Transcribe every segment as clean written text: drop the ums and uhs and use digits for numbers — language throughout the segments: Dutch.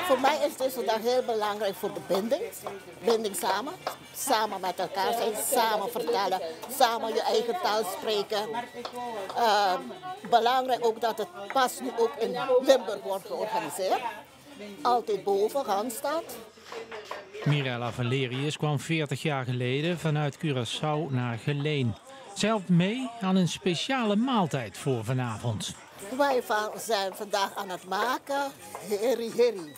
Voor mij is deze dag heel belangrijk voor de binding. Binding samen. Samen met elkaar zijn, samen vertellen, samen je eigen taal spreken. Belangrijk ook dat het pas nu ook in Limburg wordt georganiseerd. Altijd boven Randstad. Mirella Valerius kwam 40 jaar geleden vanuit Curaçao naar Geleen. Zij helpt mee aan een speciale maaltijd voor vanavond. Wij zijn vandaag aan het maken heri-heri.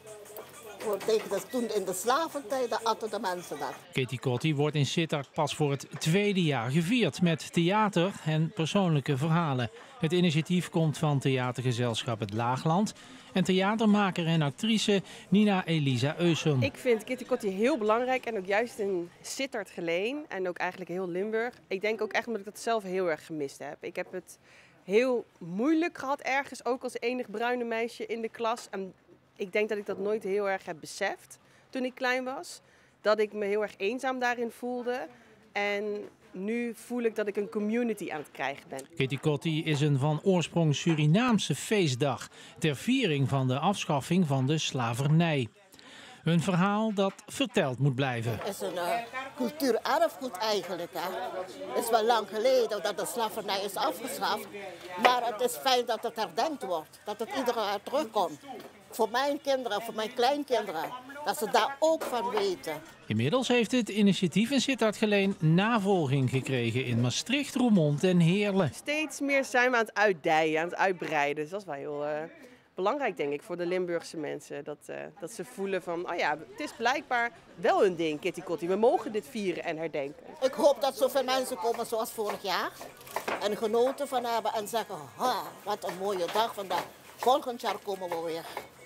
Toen in de slaventijd aten de mensen dat. Kitty Kotti wordt in Sittard pas voor het tweede jaar gevierd met theater en persoonlijke verhalen. Het initiatief komt van theatergezelschap Het Laagland en theatermaker en actrice Nina Elisa Eusum. Ik vind Kitty Kotti heel belangrijk en ook juist in Sittard Geleen en ook eigenlijk heel Limburg. Ik denk ook echt omdat ik dat zelf heel erg gemist heb. Ik heb het heel moeilijk gehad ergens, ook als enig bruine meisje in de klas. En ik denk dat ik dat nooit heel erg heb beseft toen ik klein was. Dat ik me heel erg eenzaam daarin voelde. En nu voel ik dat ik een community aan het krijgen ben. Kitty Kotti is een van oorsprong Surinaamse feestdag ter viering van de afschaffing van de slavernij. Een verhaal dat verteld moet blijven. Het is een cultuurerfgoed eigenlijk. Het is wel lang geleden dat de slavernij is afgeschaft. Maar het is fijn dat het herdenkt wordt. Dat het iedere jaar terugkomt. Voor mijn kinderen, voor mijn kleinkinderen. Dat ze daar ook van weten. Inmiddels heeft het initiatief in Sittard Geleen navolging gekregen in Maastricht, Roermond en Heerlen. Steeds meer zijn we aan het uitdijen, aan het uitbreiden. Dus dat is wel heel belangrijk, denk ik, voor de Limburgse mensen. Dat ze voelen van, oh ja, het is blijkbaar wel een ding, Kitty Kotti. We mogen dit vieren en herdenken. Ik hoop dat zoveel mensen komen zoals vorig jaar. En genoten van hebben en zeggen, wat een mooie dag vandaag. Volgend jaar komen we weer.